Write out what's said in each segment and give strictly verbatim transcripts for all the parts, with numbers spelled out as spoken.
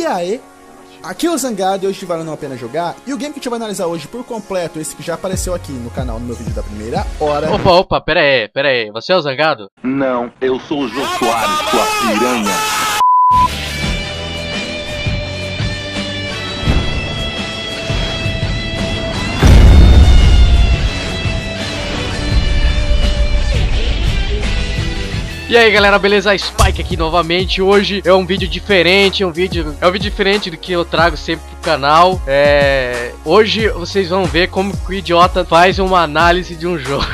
E aí? Aqui é o Zangado e hoje vale não apenas jogar. E o game que a gente vai analisar hoje por completo, esse que já apareceu aqui no canal no meu vídeo da primeira hora. Opa, opa, pera aí, pera aí. Você é o Zangado? Não, eu sou o Jô Soares, sua piranha. E aí galera, beleza? Spike aqui novamente. Hoje é um vídeo diferente, é um vídeo, é um vídeo diferente do que eu trago sempre pro canal. É... Hoje vocês vão ver como que o idiota faz uma análise de um jogo.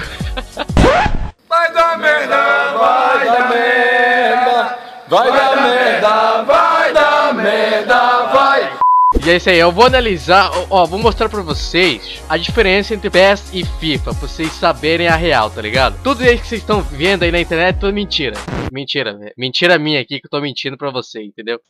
Vai dar merda, vai dar merda, vai dar merda, vai dar merda, vai. E é isso aí, eu vou analisar, ó, vou mostrar pra vocês a diferença entre P E S e FIFA, pra vocês saberem a real, tá ligado? Tudo isso que vocês estão vendo aí na internet é tudo mentira. Mentira, velho. Mentira minha aqui que eu tô mentindo pra você, entendeu?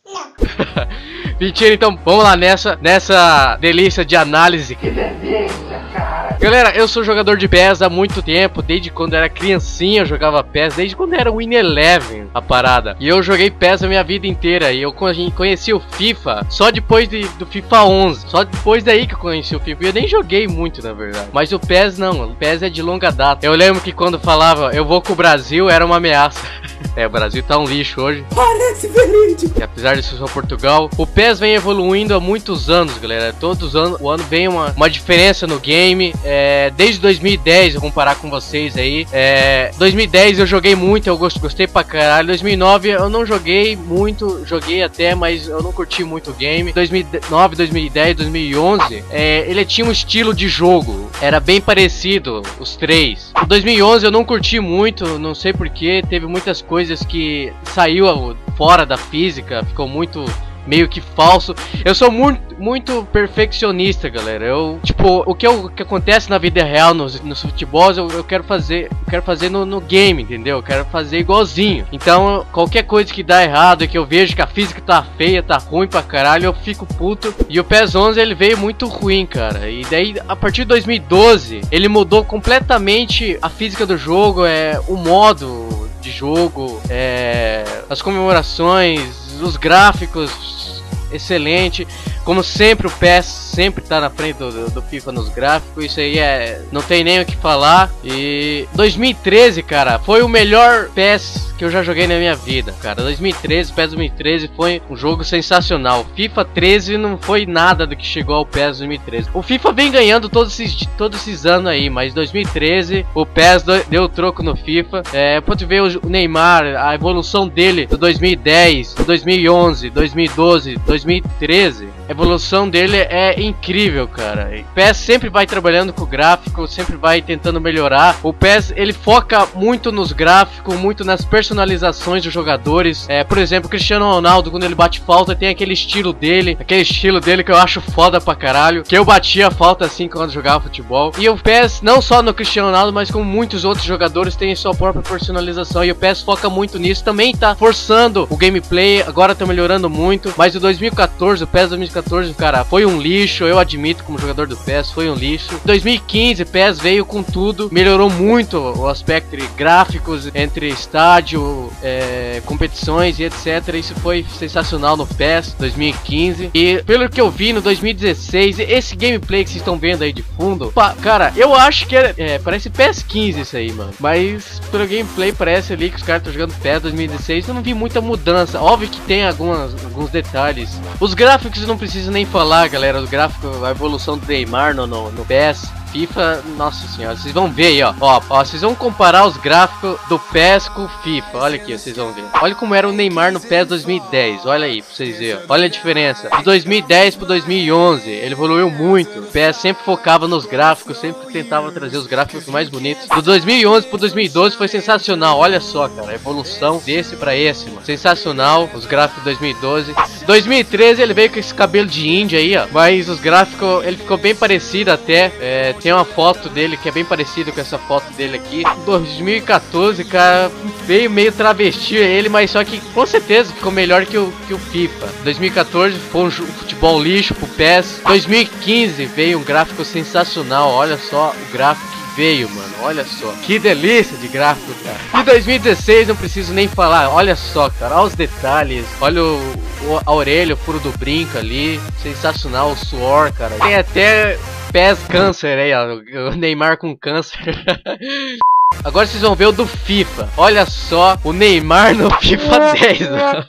Mentira, então vamos lá nessa, nessa delícia de análise. Que delícia, cara. Galera, eu sou jogador de P E S há muito tempo, desde quando eu era criancinha eu jogava P E S, desde quando era Win Eleven a parada. E eu joguei P E S a minha vida inteira, e eu conheci o FIFA só depois de, do FIFA onze. Só depois daí que eu conheci o FIFA, e eu nem joguei muito na verdade. Mas o P E S não, o P E S é de longa data. Eu lembro que quando falava, eu vou com o Brasil, era uma ameaça. É, o Brasil tá um lixo hoje. Parece verídico. E apesar de ser só Portugal, o P E S vem evoluindo há muitos anos, galera. Todos os anos, o ano vem uma, uma diferença no game. É, desde dois mil e dez, eu vou comparar com vocês aí. É, dois mil e dez eu joguei muito, eu gostei pra caralho. dois mil e nove eu não joguei muito, joguei até, mas eu não curti muito o game. dois mil e nove, dois mil e dez, dois mil e onze, é, ele tinha um estilo de jogo, era bem parecido, os três. Em dois mil e onze eu não curti muito, não sei porquê, teve muitas coisas que saiu fora da física, ficou muito meio que falso. Eu sou muito, muito perfeccionista, galera. Eu, tipo, o que, eu, o que acontece na vida real, nos, nos futebols, eu, eu quero fazer, eu quero fazer no, no game, entendeu? Eu quero fazer igualzinho. Então, qualquer coisa que dá errado, que eu vejo que a física tá feia, tá ruim pra caralho, eu fico puto. E o P E S onze, ele veio muito ruim, cara. E daí, a partir de dois mil e doze, ele mudou completamente a física do jogo, é, o modo de jogo, é, as comemorações, os gráficos, excelente. Como sempre, o P E S sempre tá na frente do, do, do FIFA nos gráficos. Isso aí é, não tem nem o que falar. E dois mil e treze, cara, foi o melhor P E S que eu já joguei na minha vida, cara. dois mil e treze, P E S dois mil e treze foi um jogo sensacional. FIFA treze não foi nada do que chegou ao P E S dois mil e treze. O FIFA vem ganhando todos esses, todos esses anos aí, mas dois mil e treze o P E S do, deu troco no FIFA. É, pode ver o Neymar, a evolução dele do dois mil e dez, dois mil e onze, dois mil e doze, dois mil e treze. A evolução dele é incrível, cara. O P E S sempre vai trabalhando com o gráfico, sempre vai tentando melhorar. O P E S, ele foca muito nos gráficos, muito nas personalizações dos jogadores. É, por exemplo, o Cristiano Ronaldo, quando ele bate falta, tem aquele estilo dele, aquele estilo dele que eu acho foda pra caralho, que eu batia falta assim quando jogava futebol. E o P E S, não só no Cristiano Ronaldo, mas com muitos outros jogadores, tem sua própria personalização. E o P E S foca muito nisso, também tá forçando o gameplay, agora tá melhorando muito. Mas o dois mil e quatorze, o P E S dois mil e quatorze, cara, foi um lixo, eu admito, como jogador do P E S, foi um lixo. Em dois mil e quinze, P E S veio com tudo, melhorou muito o aspecto de gráficos, entre estádio, é, competições e etcétera. Isso foi sensacional no P E S dois mil e quinze. E pelo que eu vi no dois mil e dezesseis, esse gameplay que vocês estão vendo aí de fundo, pá, cara, eu acho que é, é, parece P E S quinze isso aí, mano. Mas pelo gameplay parece ali que os caras estão jogando P E S dois mil e dezesseis. Eu não vi muita mudança. Óbvio que tem algumas, alguns detalhes. Os gráficos não preciso nem falar, galera. O gráfico, a evolução do Neymar no, no, no P E S. FIFA, nossa senhora, vocês vão ver aí, ó. Ó, ó, vocês vão comparar os gráficos do P E S com o FIFA. Olha aqui, vocês vão ver. Olha como era o Neymar no P E S dois mil e dez. Olha aí, pra vocês verem. Olha a diferença. De dois mil e dez pro dois mil e onze, ele evoluiu muito. O P E S sempre focava nos gráficos, sempre tentava trazer os gráficos mais bonitos. Do dois mil e onze pro dois mil e doze foi sensacional. Olha só, cara, a evolução desse pra esse, mano. Sensacional, os gráficos de dois mil e doze. dois mil e treze ele veio com esse cabelo de índia aí, ó. Mas os gráficos, ele ficou bem parecido até. É, tem uma foto dele que é bem parecida com essa foto dele aqui. dois mil e quatorze, cara, veio meio travesti ele, mas só que com certeza ficou melhor que o, que o FIFA. dois mil e quatorze foi um futebol lixo pro P E S. dois mil e quinze veio um gráfico sensacional. Olha só o gráfico que veio, mano. Olha só. Que delícia de gráfico, cara. De dois mil e dezesseis não preciso nem falar. Olha só, cara. Olha os detalhes. Olha o, o, a orelha, o furo do brinco ali. Sensacional. O suor, cara. Tem até pés câncer aí, ó. O Neymar com câncer. Agora vocês vão ver o do FIFA. Olha só o Neymar no FIFA dez.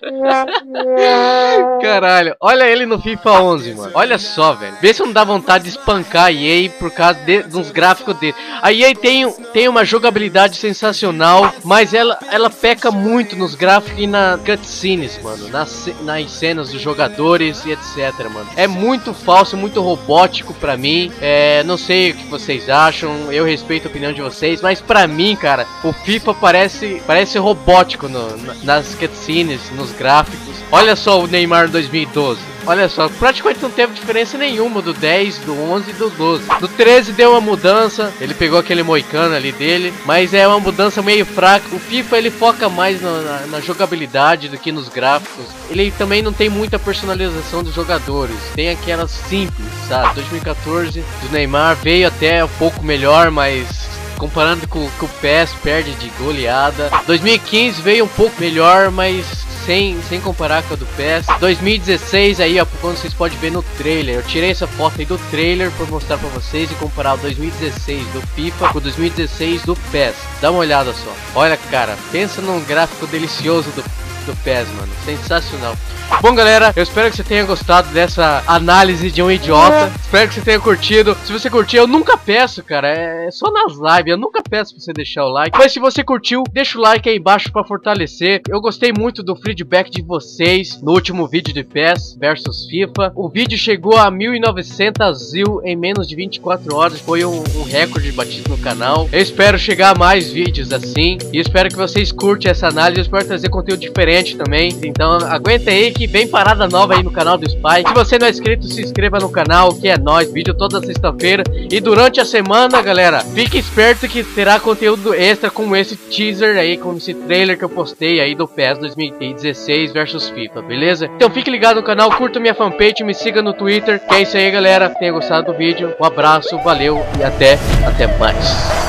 Caralho, olha ele no FIFA onze, mano. Olha só, velho. Vê se não dá vontade de espancar a E A por causa de, dos gráficos dele. A E A tem, tem uma jogabilidade sensacional, mas ela, ela peca muito nos gráficos e na cutscenes, mano. Nas, nas cenas dos jogadores e etc, mano. É muito falso, muito robótico pra mim. É, não sei o que vocês acham. Eu respeito a opinião de vocês, mas pra mim, cara, o FIFA parece parece robótico no, nas cutscenes, nos gráficos. Olha só o Neymar dois mil e doze. Olha só, praticamente não teve diferença nenhuma do dez, do onze e do doze. Do treze deu uma mudança, ele pegou aquele moicano ali dele, mas é uma mudança meio fraca. O FIFA ele foca mais na, na, na jogabilidade do que nos gráficos. Ele também não tem muita personalização dos jogadores, tem aquelas simples, sabe? dois mil e quatorze do Neymar veio até um pouco melhor, mas comparando com, com o P E S, perde de goleada. dois mil e quinze veio um pouco melhor, mas sem, sem comparar com a do P E S. dois mil e dezesseis aí, ó, quando vocês podem ver no trailer. Eu tirei essa foto aí do trailer pra mostrar pra vocês e comparar o dois mil e dezesseis do FIFA com o dois mil e dezesseis do P E S. Dá uma olhada só. Olha, cara, pensa num gráfico delicioso do, do P E S, mano. Sensacional. Bom, galera, eu espero que você tenha gostado dessa análise de um idiota. Espero que você tenha curtido. Se você curtiu, eu nunca peço, cara, é só nas lives. Eu nunca peço pra você deixar o like. Mas se você curtiu, deixa o like aí embaixo pra fortalecer. Eu gostei muito do feedback de vocês no último vídeo de P E S versus FIFA. O vídeo chegou a mil e novecentas views em menos de vinte e quatro horas. Foi um, um recorde batido no canal. Eu espero chegar a mais vídeos assim. E espero que vocês curtem essa análise. Eu espero trazer conteúdo diferente também. Então aguenta aí que vem parada nova aí no canal do Spy. Se você não é inscrito, se inscreva no canal, que é nóis. Vídeo toda sexta-feira. E durante a semana, galera, fique esperto que terá conteúdo extra como esse teaser aí, como esse trailer que eu postei aí do P E S dois mil e dezesseis versus FIFA, beleza? Então fique ligado no canal, curta minha fanpage, me siga no Twitter. Que é isso aí, galera. Tenha gostado do vídeo. Um abraço, valeu e até, até mais.